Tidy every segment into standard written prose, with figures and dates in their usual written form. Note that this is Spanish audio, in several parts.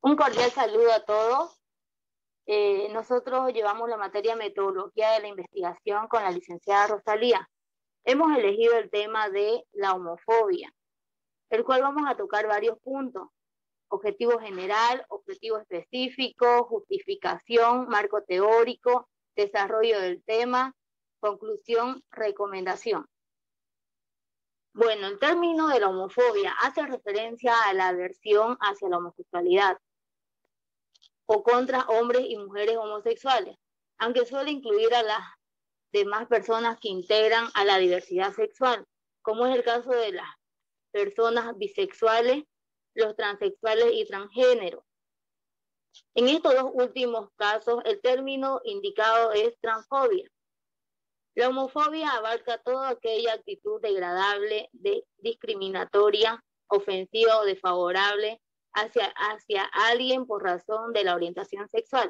Un cordial saludo a todos. Nosotros llevamos la materia metodología de la investigación con la licenciada Rosalía. Hemos elegido el tema de la homofobia, el cual vamos a tocar varios puntos: objetivo general, objetivo específico, justificación, marco teórico, desarrollo del tema, conclusión, recomendación. Bueno, el término de la homofobia hace referencia a la aversión hacia la homosexualidad o contra hombres y mujeres homosexuales, aunque suele incluir a las demás personas que integran a la diversidad sexual, como es el caso de las personas bisexuales, los transexuales y transgéneros. En estos dos últimos casos, el término indicado es transfobia. La homofobia abarca toda aquella actitud degradable, discriminatoria, ofensiva o desfavorable hacia alguien por razón de la orientación sexual.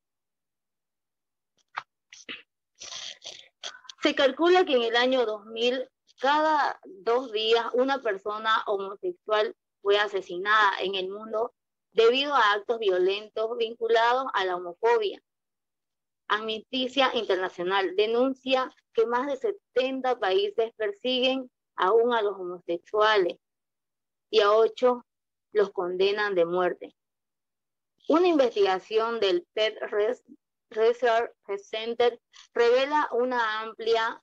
Se calcula que en el año 2000, cada 2 días, una persona homosexual fue asesinada en el mundo debido a actos violentos vinculados a la homofobia. Amnistía Internacional denuncia que más de 70 países persiguen aún a los homosexuales y a 8 los condenan de muerte. Una investigación del Pew Research Center revela una amplia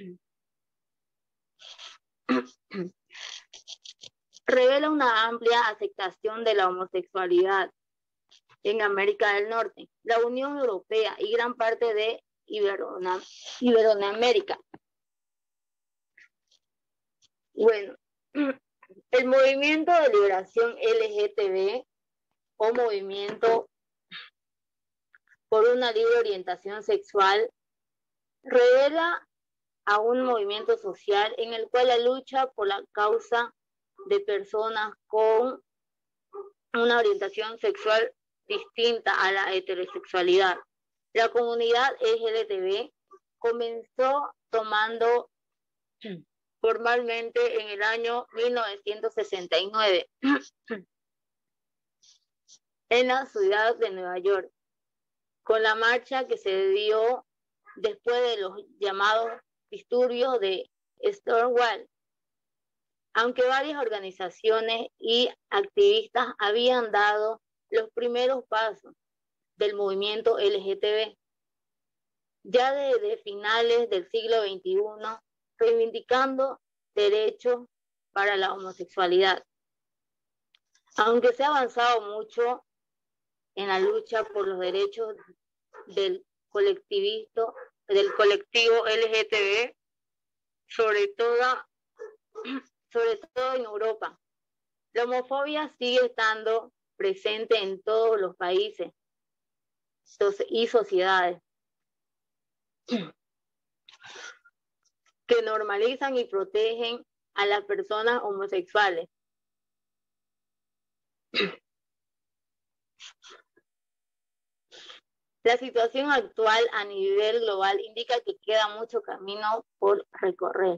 aceptación de la homosexualidad en América del Norte, la Unión Europea y gran parte de Iberoamérica. Bueno, el movimiento de liberación LGTB o movimiento por una libre orientación sexual revela a un movimiento social en el cual la lucha por la causa de personas con una orientación sexual distinta a la heterosexualidad. La comunidad LGTB comenzó tomando formalmente en el año 1969 en la ciudad de Nueva York, con la marcha que se dio después de los llamados disturbios de Stonewall. Aunque varias organizaciones y activistas habían dado los primeros pasos del movimiento LGTB, ya desde finales del siglo XXI, reivindicando derechos para la homosexualidad. Aunque se ha avanzado mucho en la lucha por los derechos del colectivo LGTB, sobre todo en Europa, la homofobia sigue estando presente en todos los países y sociedades que normalizan y protegen a las personas homosexuales. La situación actual a nivel global indica que queda mucho camino por recorrer.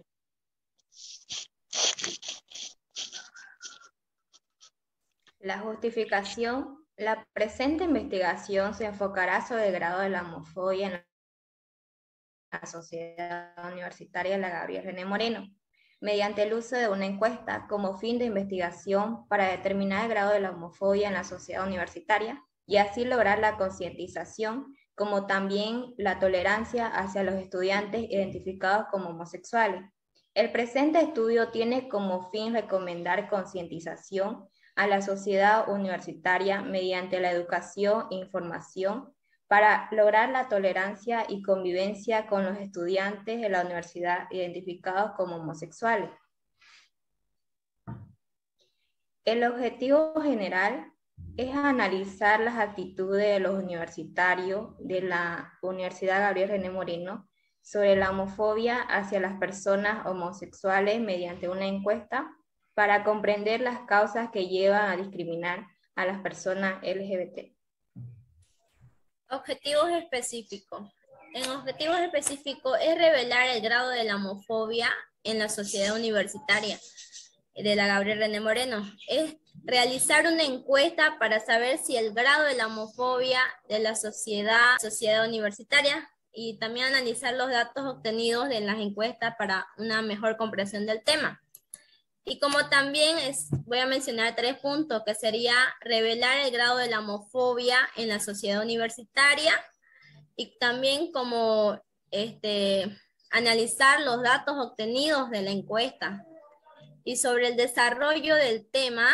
La justificación. La presente investigación se enfocará sobre el grado de la homofobia en la Sociedad Universitaria de la Gabriel René Moreno, mediante el uso de una encuesta como fin de investigación para determinar el grado de la homofobia en la sociedad universitaria y así lograr la concientización, como también la tolerancia hacia los estudiantes identificados como homosexuales. El presente estudio tiene como fin recomendar concientización a la sociedad universitaria mediante la educación e información para lograr la tolerancia y convivencia con los estudiantes de la universidad identificados como homosexuales. El objetivo general es analizar las actitudes de los universitarios de la Universidad Gabriel René Moreno sobre la homofobia hacia las personas homosexuales mediante una encuesta para comprender las causas que llevan a discriminar a las personas LGBT. Objetivos específicos. En objetivos específicos es revelar el grado de la homofobia en la sociedad universitaria de la Gabriel René Moreno. realizar una encuesta para saber si el grado de la homofobia de la sociedad universitaria, y también analizar los datos obtenidos de las encuestas para una mejor comprensión del tema. Y como también voy a mencionar 3 puntos, que sería revelar el grado de la homofobia en la sociedad universitaria, y también como analizar los datos obtenidos de la encuesta. Y sobre el desarrollo del tema,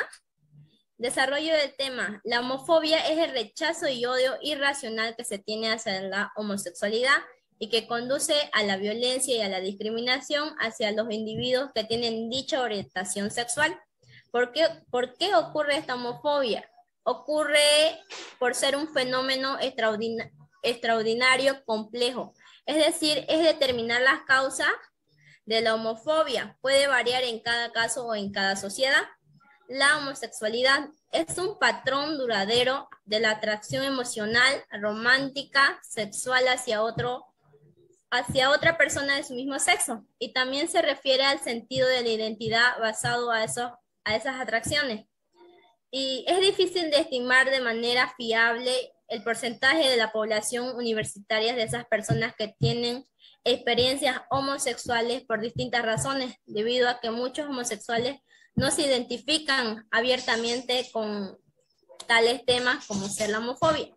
la homofobia es el rechazo y odio irracional que se tiene hacia la homosexualidad y que conduce a la violencia y a la discriminación hacia los individuos que tienen dicha orientación sexual. ¿Por qué ocurre esta homofobia? Ocurre por ser un fenómeno extraordinario, complejo. Es decir, es determinar las causas de la homofobia. Puede variar en cada caso o en cada sociedad. La homosexualidad es un patrón duradero de la atracción emocional, romántica, sexual hacia otra persona de su mismo sexo, y también se refiere al sentido de la identidad basado a esas atracciones. Y es difícil de estimar de manera fiable el porcentaje de la población universitaria de esas personas que tienen experiencias homosexuales por distintas razones, debido a que muchos homosexuales no se identifican abiertamente con tales temas como ser la homofobia.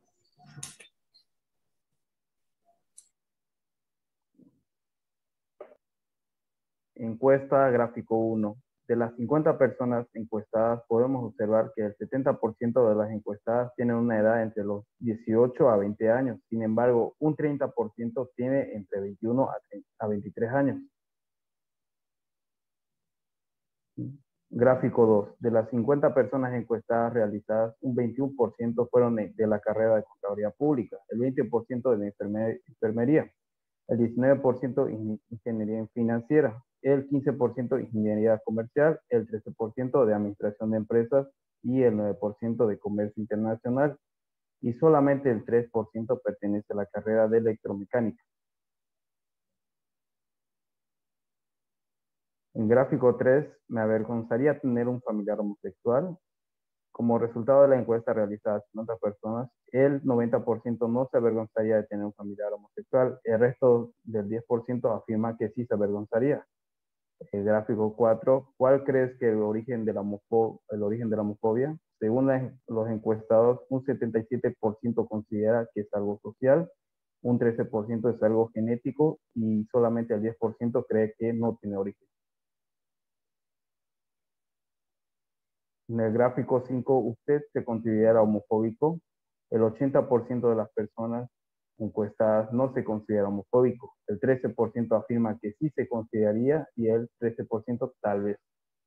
Encuesta gráfico 1. De las 50 personas encuestadas, podemos observar que el 70% de las encuestadas tienen una edad entre los 18 a 20 años. Sin embargo, un 30% tiene entre 21 a 23 años. Gráfico 2. De las 50 personas encuestadas realizadas, un 21% fueron de la carrera de Contaduría Pública, el 20% de la enfermería, el 19% ingeniería financiera, el 15% ingeniería comercial, el 13% de administración de empresas y el 9% de comercio internacional, y solamente el 3% pertenece a la carrera de electromecánica. En gráfico 3, me avergonzaría tener un familiar homosexual. Como resultado de la encuesta realizada a 50 personas, el 90% no se avergonzaría de tener un familiar homosexual. El resto del 10% afirma que sí se avergonzaría. El gráfico 4, ¿cuál crees que el origen de la homofobia? Según los encuestados, un 77% considera que es algo social, un 13% es algo genético y solamente el 10% cree que no tiene origen. En el gráfico 5, ¿usted se considera homofóbico? El 80% de las personas encuestadas no se considera homofóbico. El 13% afirma que sí se consideraría y el 13% tal vez.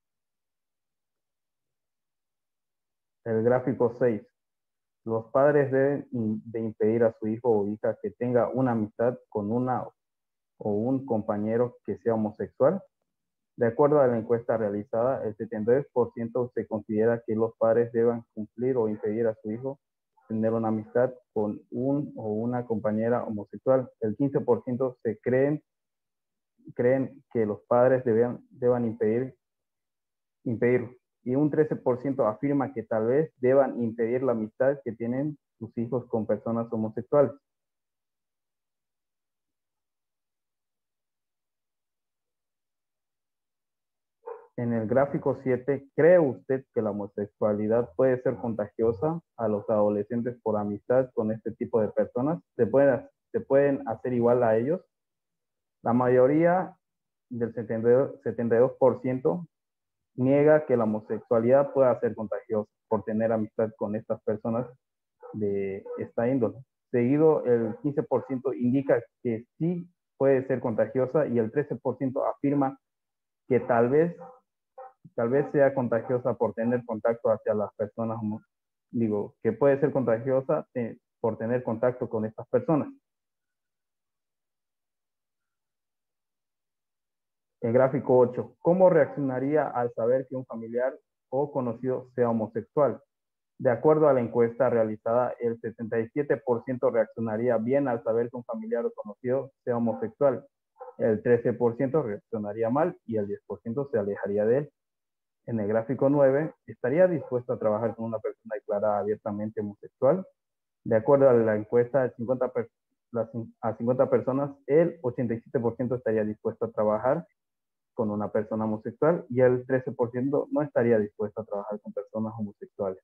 El gráfico 6. Los padres deben de impedir a su hijo o hija que tenga una amistad con una o un compañero que sea homosexual. De acuerdo a la encuesta realizada, el 72% se considera que los padres deban cumplir o impedir a su hijo tener una amistad con un o una compañera homosexual. El 15% creen que los padres deban impedir, y un 13% afirma que tal vez deban impedir la amistad que tienen sus hijos con personas homosexuales. En el gráfico 7, ¿cree usted que la homosexualidad puede ser contagiosa a los adolescentes por amistad con este tipo de personas? ¿Se pueden hacer igual a ellos? La mayoría del 72% niega que la homosexualidad pueda ser contagiosa por tener amistad con estas personas de esta índole. Seguido, el 15% indica que sí puede ser contagiosa y el 13% afirma que tal vez sea contagiosa por tener contacto hacia las personas, que puede ser contagiosa por tener contacto con estas personas. El gráfico 8. ¿Cómo reaccionaría al saber que un familiar o conocido sea homosexual? De acuerdo a la encuesta realizada, el 77% reaccionaría bien al saber que un familiar o conocido sea homosexual. El 13% reaccionaría mal y el 10% se alejaría de él. En el gráfico 9, ¿estaría dispuesto a trabajar con una persona declarada abiertamente homosexual? De acuerdo a la encuesta de 50 personas, el 87% estaría dispuesto a trabajar con una persona homosexual y el 13% no estaría dispuesto a trabajar con personas homosexuales.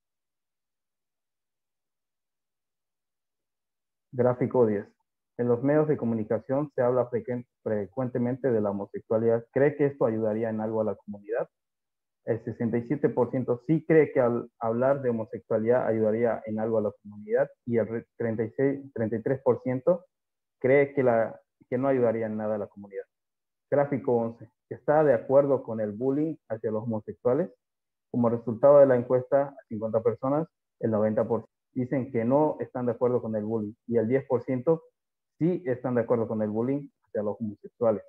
Gráfico 10. En los medios de comunicación se habla frecuentemente de la homosexualidad. ¿Cree que esto ayudaría en algo a la comunidad? El 67% sí cree que al hablar de homosexualidad ayudaría en algo a la comunidad y el 33% cree que no ayudaría en nada a la comunidad. Gráfico 11. ¿Está de acuerdo con el bullying hacia los homosexuales? Como resultado de la encuesta a 50 personas, el 90% dicen que no están de acuerdo con el bullying y el 10% sí están de acuerdo con el bullying hacia los homosexuales.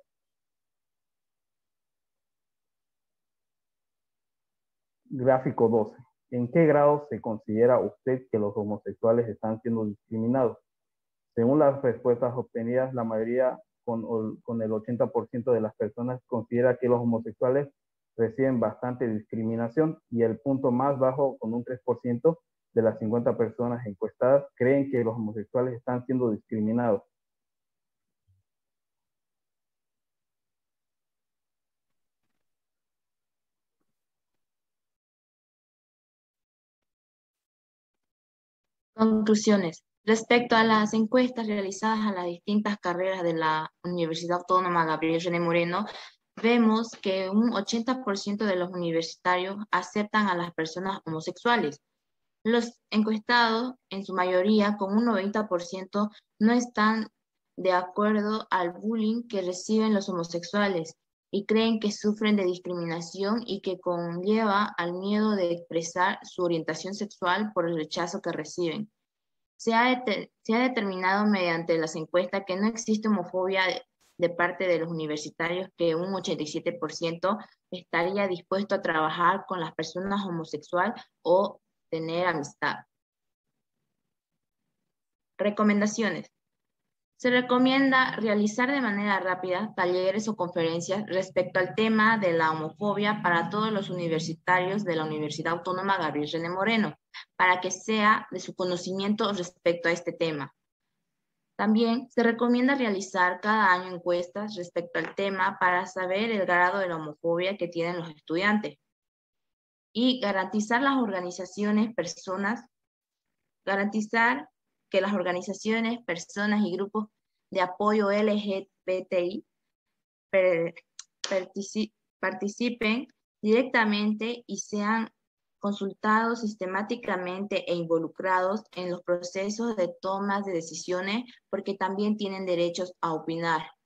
Gráfico 12. ¿En qué grado se considera usted que los homosexuales están siendo discriminados? Según las respuestas obtenidas, la mayoría, con el 80% de las personas, considera que los homosexuales reciben bastante discriminación y el punto más bajo, con un 3% de las 50 personas encuestadas, creen que los homosexuales están siendo discriminados. Conclusiones. Respecto a las encuestas realizadas a las distintas carreras de la Universidad Autónoma Gabriel René Moreno, vemos que un 80% de los universitarios aceptan a las personas homosexuales. Los encuestados, en su mayoría, con un 90%, no están de acuerdo al bullying que reciben los homosexuales y creen que sufren de discriminación y que conlleva al miedo de expresar su orientación sexual por el rechazo que reciben. Se ha determinado mediante las encuestas que no existe homofobia de parte de los universitarios, que un 87% estaría dispuesto a trabajar con las personas homosexuales o tener amistad. Recomendaciones. Se recomienda realizar de manera rápida talleres o conferencias respecto al tema de la homofobia para todos los universitarios de la Universidad Autónoma Gabriel René Moreno, para que sea de su conocimiento respecto a este tema. También se recomienda realizar cada año encuestas respecto al tema para saber el grado de la homofobia que tienen los estudiantes y garantizar que las organizaciones, personas y grupos de apoyo LGBTI participen directamente y sean consultados sistemáticamente e involucrados en los procesos de toma de decisiones, porque también tienen derechos a opinar.